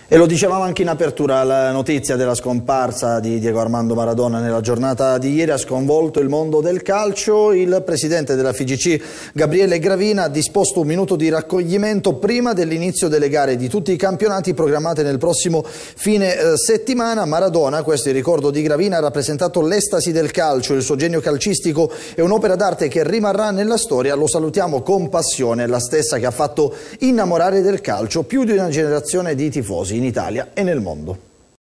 E lo dicevamo anche in apertura, la notizia della scomparsa di Diego Armando Maradona nella giornata di ieri ha sconvolto il mondo del calcio. Il presidente della FIGC, Gabriele Gravina, ha disposto un minuto di raccoglimento prima dell'inizio delle gare di tutti i campionati programmate nel prossimo fine settimana. Maradona, questo è il ricordo di Gravina, ha rappresentato l'estasi del calcio, il suo genio calcistico è un'opera d'arte che rimarrà nella storia. Lo salutiamo con passione, la stessa che ha fatto innamorare del calcio più di una generazione di tifosi in Italia e nel mondo.